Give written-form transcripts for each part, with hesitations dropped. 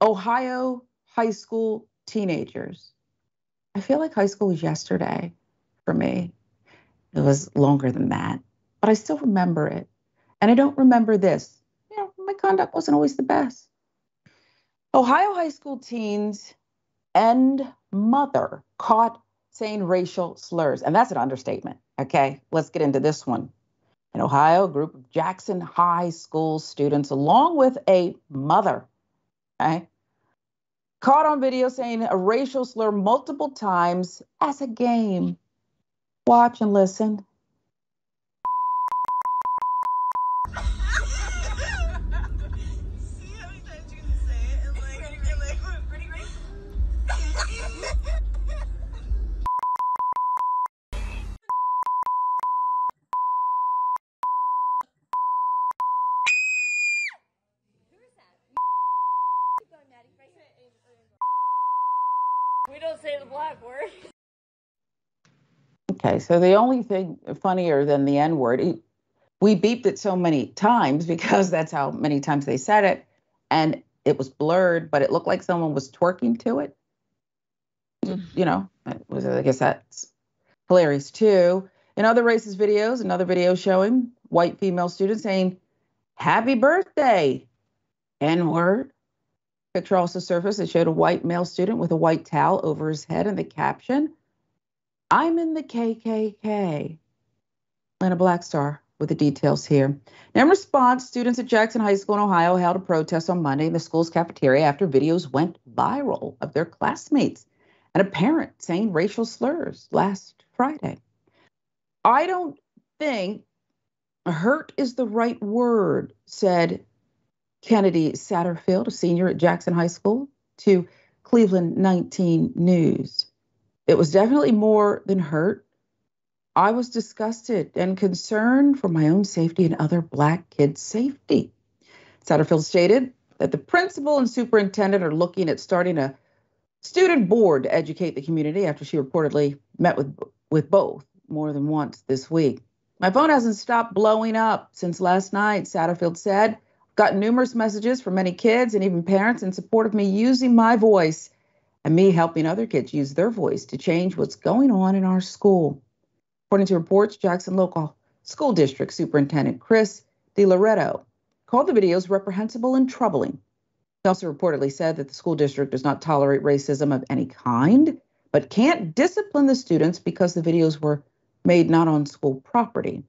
Ohio high school teenagers. I feel like high school was yesterday for me. It was longer than that, but I still remember it. And I don't remember this. My conduct wasn't always the best. Ohio high school teens and mother caught saying racial slurs. And that's an understatement. Okay, let's get into this one. In Ohio, a group of Jackson High School students, along with a mother, okay, caught on video saying a racial slur multiple times as a game. Watch and listen. We don't say the black word. Okay, so the only thing funnier than the N word, we beeped it so many times because that's how many times they said it, and it was blurred, but it looked like someone was twerking to it. I guess that's hilarious too. In other racist videos, another video showing white female students saying, "Happy birthday," N-word. Picture also surfaced that showed a white male student with a white towel over his head and the caption, "I'm in the KKK." And a black star with the details here. Now, in response, students at Jackson High School in Ohio held a protest on Monday in the school's cafeteria after videos went viral of their classmates and a parent saying racial slurs last Friday. I don't think hurt is the right word, said Kennedy Satterfield, a senior at Jackson High School, to Cleveland 19 News. It was definitely more than hurt. I was disgusted and concerned for my own safety and other black kids' safety. Satterfield stated that the principal and superintendent are looking at starting a student board to educate the community after she reportedly met with both more than once this week. My phone hasn't stopped blowing up since last night, Satterfield said. Got numerous messages from many kids and even parents in support of me using my voice and me helping other kids use their voice to change what's going on in our school. According to reports, Jackson Local School District Superintendent Chris DiLoretto called the videos reprehensible and troubling. He also reportedly said that the school district does not tolerate racism of any kind, but can't discipline the students because the videos were made not on school property.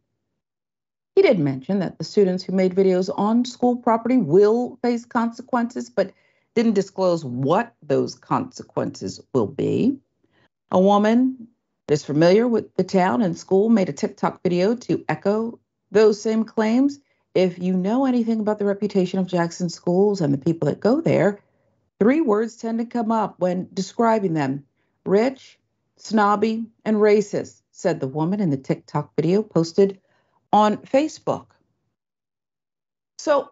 He did mention that the students who made videos on school property will face consequences, but didn't disclose what those consequences will be. A woman that is familiar with the town and school made a TikTok video to echo those same claims. If you know anything about the reputation of Jackson schools and the people that go there, 3 words tend to come up when describing them: rich, snobby, and racist, said the woman in the TikTok video posted on Facebook. So,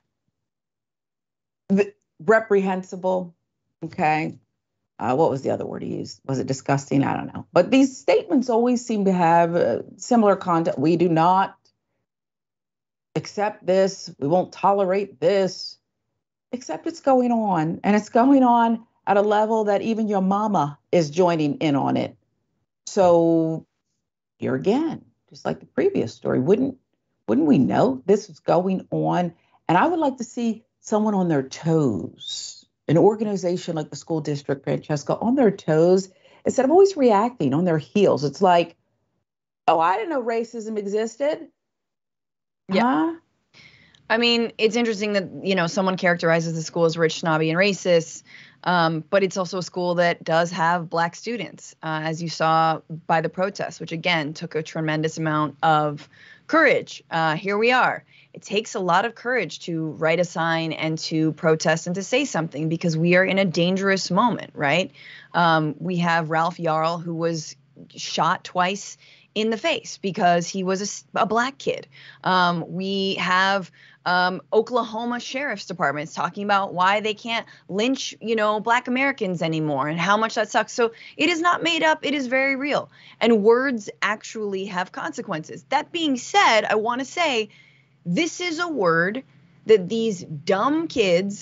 reprehensible, okay. What was the other word he used? Was it disgusting? I don't know. But these statements always seem to have similar content. We do not accept this. We won't tolerate this. Except it's going on. And it's going on at a level that even your mama is joining in on it. So here again, just like the previous story, wouldn't we know this is going on? And I would like to see someone on their toes, an organization like the school district, Francesca, on their toes, instead of always reacting on their heels. It's like, oh, I didn't know racism existed. Yeah. Huh? I mean, it's interesting that, someone characterizes the school as rich, snobby, and racist, but it's also a school that does have black students, as you saw by the protests, which, again, took a tremendous amount of courage. Here we are. It takes a lot of courage to write a sign and to protest and to say something because we are in a dangerous moment, right? We have Ralph Yarl, who was shot twice in the face because he was a black kid. We have Oklahoma Sheriff's Departments talking about why they can't lynch, black Americans anymore and how much that sucks. So it is not made up. It is very real. And words actually have consequences. That being said, I want to say this is a word that these dumb kids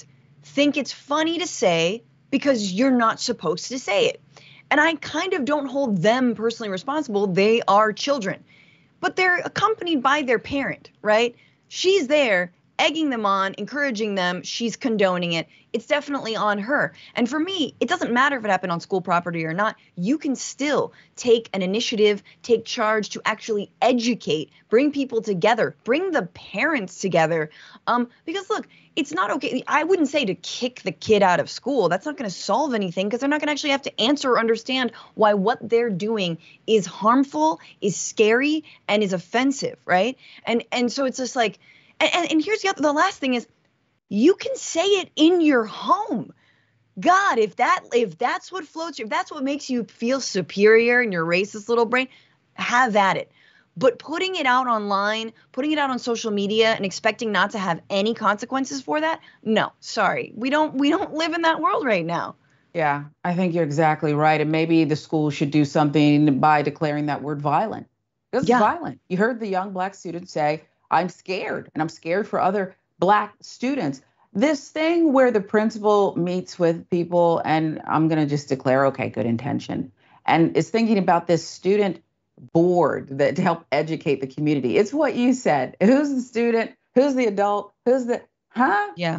think it's funny to say because you're not supposed to say it. And I kind of don't hold them personally responsible. They are children, but they're accompanied by their parent, right? She's there egging them on, encouraging them. She's condoning it. It's definitely on her. And for me, it doesn't matter if it happened on school property or not. You can still take an initiative, take charge to actually educate, bring people together, bring the parents together. Because look, it's not okay. I wouldn't say to kick the kid out of school. That's not going to solve anything because they're not going to actually have to answer or understand why what they're doing is harmful, is scary, and is offensive, right? And so it's just like, and here's the last thing is, you can say it in your home. God, if that's what floats you, if that's what makes you feel superior in your racist little brain, have at it. But putting it out online, putting it out on social media and expecting not to have any consequences for that, no, sorry. We don't live in that world right now. Yeah, I think you're exactly right. And maybe the school should do something by declaring that word violent. This is violent. You heard the young Black student say, I'm scared, and I'm scared for other Black students. This thing where the principal meets with people, and I'm going to just declare, okay, good intention, and is thinking about this student board that to help educate the community. It's what you said. Who's the student? Who's the adult? Who's the, Yeah.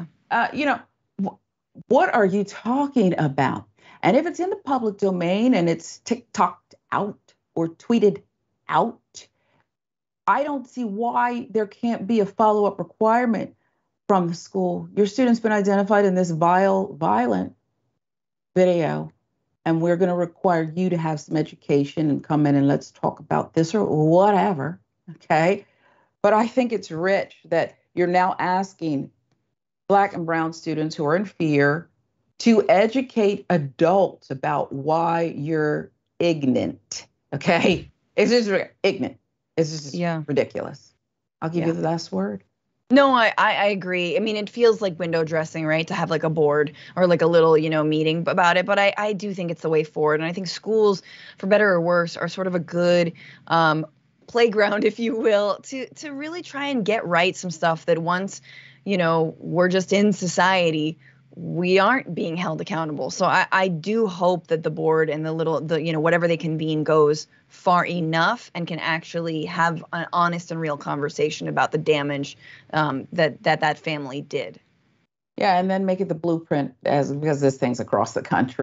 What are you talking about? And if it's in the public domain and it's TikToked out or tweeted out, I don't see why there can't be a follow-up requirement from the school. Your student's been identified in this violent video, and we're going to require you to have some education and come in and let's talk about this or whatever, okay? But I think it's rich that you're now asking Black and brown students who are in fear to educate adults about why you're ignorant, okay? It's just ignorant. It's just ridiculous. I'll give you the last word. No, I agree. I mean, it feels like window dressing, right? To have like a board or like a little, meeting about it. But I do think it's the way forward. And I think schools, for better or worse, are sort of a good playground, if you will, to really try and get right some stuff that once, we're just in society, we aren't being held accountable. So I do hope that the board and the whatever they convene goes far enough and can actually have an honest and real conversation about the damage that family did. Yeah, and then make it the blueprint because this thing's across the country.